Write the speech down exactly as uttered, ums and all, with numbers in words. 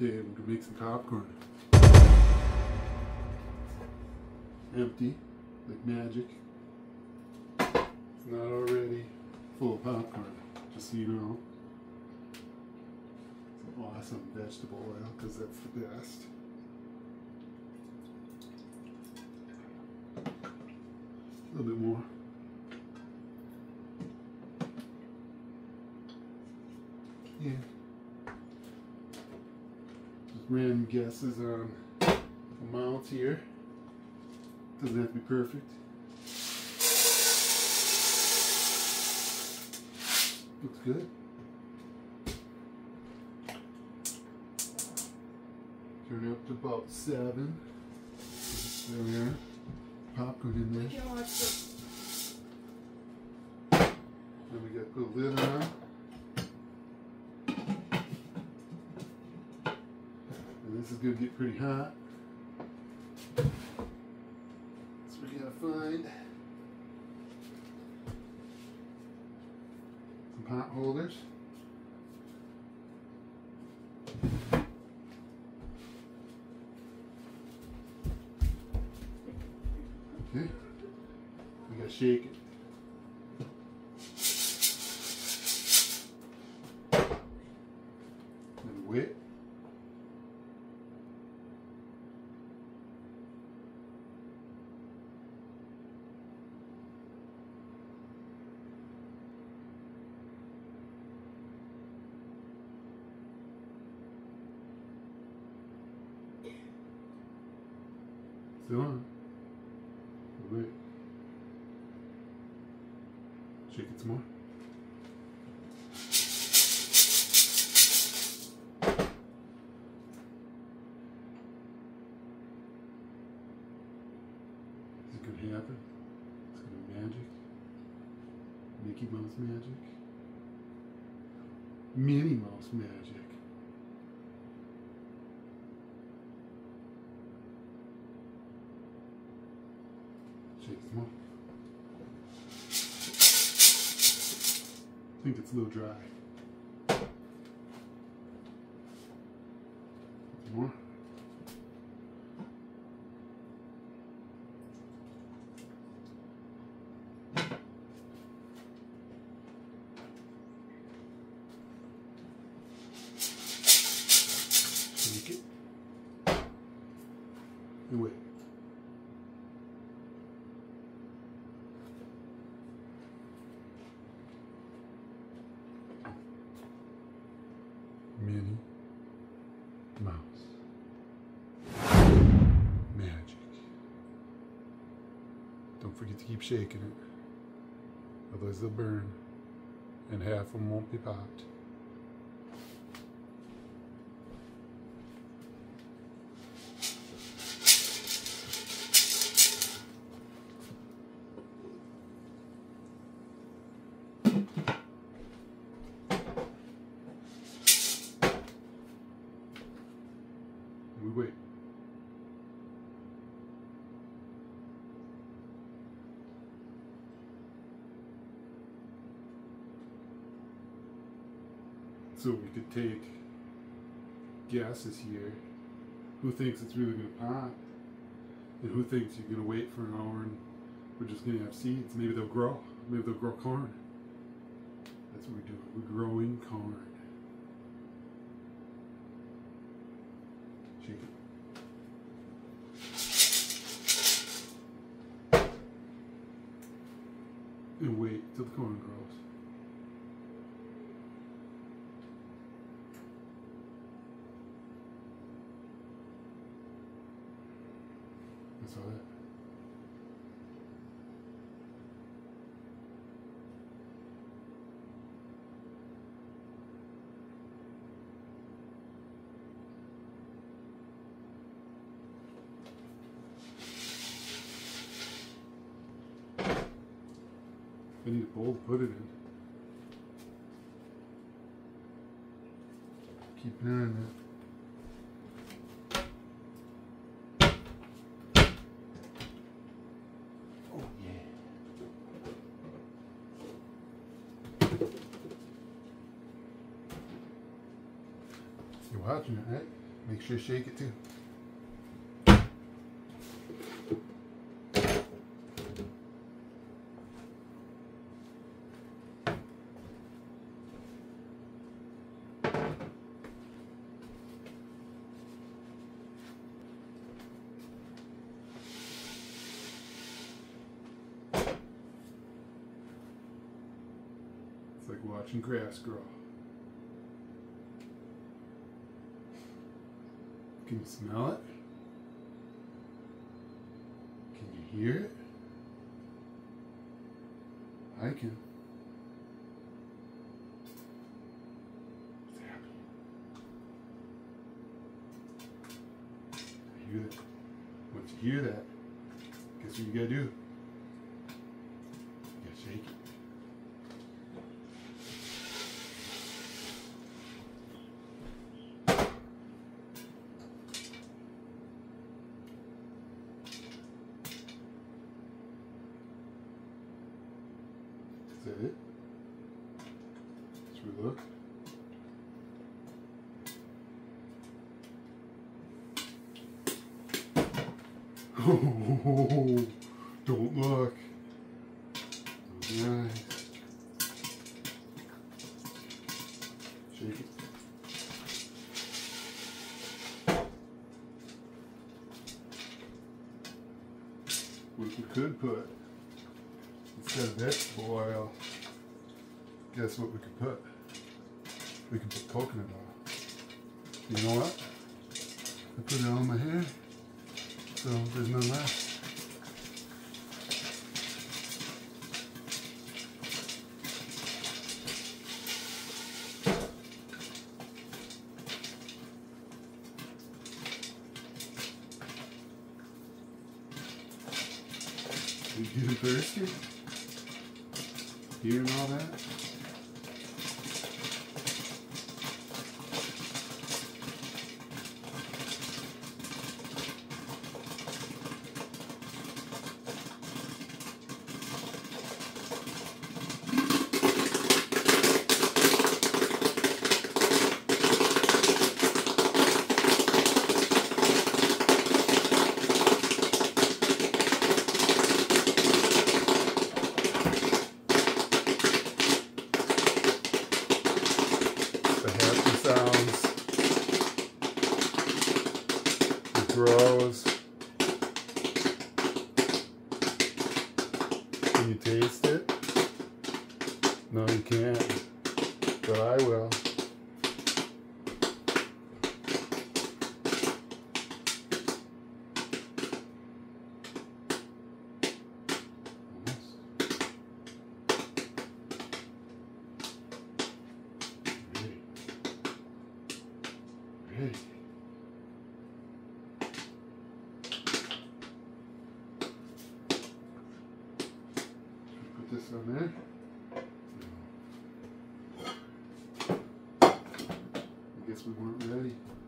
Okay, we're gonna make some popcorn. Empty, like magic. It's not already full of popcorn, just so you know. Some awesome vegetable oil, because that's the best. A little bit more. Yeah. Just random guesses on amounts here. Doesn't have to be perfect. Looks good. Turn it up to about seven. There we are. Popcorn in there. Then we got to put a lid on. And this is going to get pretty hot. So we got to find some pot holders. Okay, we gotta shake it. And wet. Still on. Wait. Shake it some more. Is it gonna happen? It's gonna be magic. Mickey Mouse magic. Minnie Mouse magic. Shake some more. I think it's a little dry. Some more. Shake it. And wait. Minnie Mouse magic. Don't forget to keep shaking it, otherwise they'll burn and half of them won't be popped. We wait. So we could take guesses here. Who thinks it's really going to pop? And who thinks you're going to wait for an hour and we're just going to have seeds? Maybe they'll grow. Maybe they'll grow corn. That's what we're doing. We're growing corn. Shake it. And wait till the corn grows. That's all that. I need a bowl to put it in. Keep an eye on that. Oh yeah. You're watching it, right? Make sure to shake it too. It's like watching grass grow. Can you smell it? Can you hear it? I can. It's happy. I hear that. Once you hear that, guess what you gotta do? You gotta shake it. Is that it? Should we look? Oh, don't look. Nice. Shake it. What we could put, instead of vegetable oil, guess what we could put? We could put coconut oil. You know what? I put it on my hair, so there's none left. You getting thirsty? Hearing all that? Sounds, it grows. Can you taste it? No, you can't, but I will. Hey. Put this on there. I guess we weren't ready.